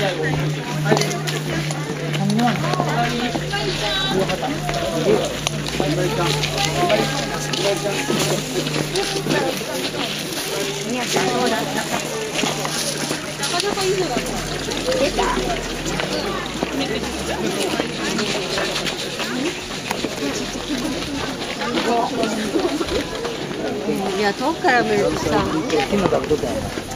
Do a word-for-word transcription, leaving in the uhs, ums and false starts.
みやちゃんどうだった？出た？いや遠くから見るとさ。